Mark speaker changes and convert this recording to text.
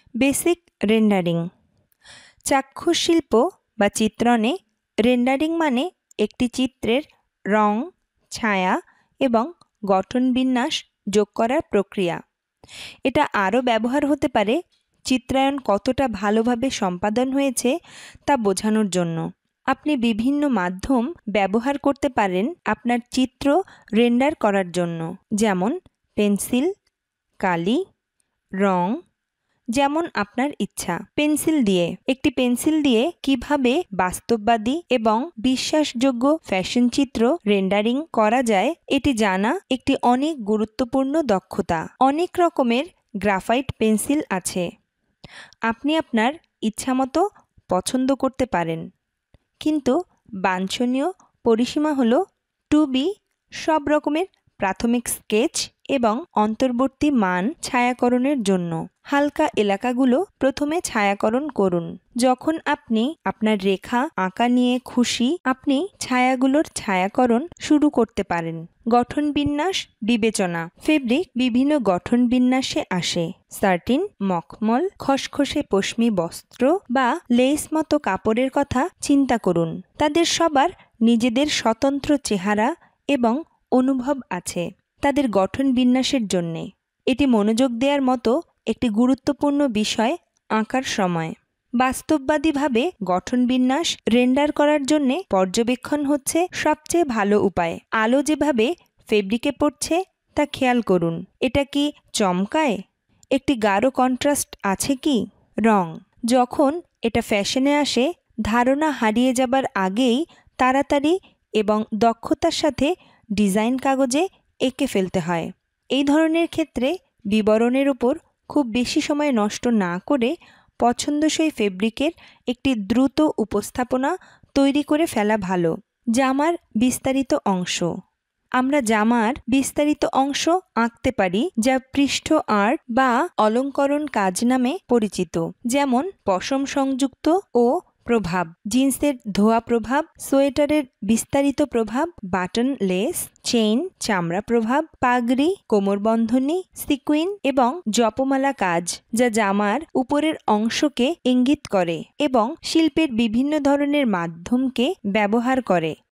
Speaker 1: Basic rendering. চাক্ষুষ শিল্প বা চিত্রণে রেন্ডারিং মানে একটি চিত্রের রং, ছায়া এবং গঠন বিন্যাস যোগ করার প্রক্রিয়া। এটা আরও ব্যবহার হতে পারে চিত্রায়ন কতটা ভালোভাবে সম্পাদন হয়েছে তা বোঝানোর জন্য। আপনি বিভিন্ন মাধ্যম ব্যবহার করতে পারেন আপনার চিত্র রেন্ডার করার জন্য, যেমন পেন্সিল, কালি, রং, যেমন আপনার ইচ্ছা। একটি পেন্সিল দিয়ে কিভাবে বাস্তববাদী এবং বিশ্বাসযোগ্য ফ্যাশন চিত্র রেন্ডারিং করা যায় এটি জানা একটি অনেক গুরুত্বপূর্ণ দক্ষতা। অনেক রকমের গ্রাফাইট পেন্সিল আছে, আপনি আপনার ইচ্ছামতো পছন্দ করতে পারেন, কিন্তু বাঞ্ছনীয় পরিসীমা হল 2B সব রকমের প্রাথমিক স্কেচ এবং অন্তর্বর্তী মান ছায়াকরণের জন্য। হালকা এলাকাগুলো প্রথমে ছায়াকরণ করুন। যখন আপনি আপনার রেখা আঁকা নিয়ে খুশি, আপনি ছায়াগুলোর ছায়াকরণ শুরু করতে পারেন। গঠন বিন্যাস বিবেচনা। ফেব্রিক বিভিন্ন গঠন বিন্যাসে আসে। সার্টিন, মখমল, খসখসে পশমি বস্ত্র বা লেস মতো কাপড়ের কথা চিন্তা করুন। তাদের সবার নিজেদের স্বতন্ত্র চেহারা এবং অনুভব আছে তাদের গঠন বিন্যাসের জন্যে। এটি মনোযোগ দেওয়ার মতো একটি গুরুত্বপূর্ণ বিষয় আঁকার সময়। বাস্তববাদীভাবে গঠন বিন্যাস রেন্ডার করার জন্যে পর্যবেক্ষণ হচ্ছে সবচেয়ে ভালো উপায়। আলো যেভাবে ফেব্রিকে পড়ছে তা খেয়াল করুন। এটা কি চমকায়? একটি গাঢ় কন্ট্রাস্ট আছে কি? রং যখন এটা ফ্যাশনে আসে, ধারণা হারিয়ে যাবার আগেই তাড়াতাড়ি এবং দক্ষতার সাথে ডিজাইন কাগজে এঁকে ফেলতে হয়। এই ধরনের ক্ষেত্রে বিবরণের উপর খুব বেশি সময় নষ্ট না করে পছন্দসই ফেব্রিকের একটি দ্রুত উপস্থাপনা তৈরি করে ফেলা ভালো। জামার বিস্তারিত অংশ। আমরা জামার বিস্তারিত অংশ আঁকতে পারি, যা পৃষ্ঠ আর্ট বা অলঙ্করণ কাজ নামে পরিচিত, যেমন পশম সংযুক্ত ও প্রভাব, জিন্সের ধোয়া প্রভাব, সোয়েটারের বিস্তারিত প্রভাব, বাটন লেস, চেইন, চামড়া প্রভাব, পাগড়ি, কোমরবন্ধনী, সিকুইন এবং জপমালা কাজ, যা জামার উপরের অংশকে ইঙ্গিত করে এবং শিল্পের বিভিন্ন ধরনের মাধ্যমকে ব্যবহার করে।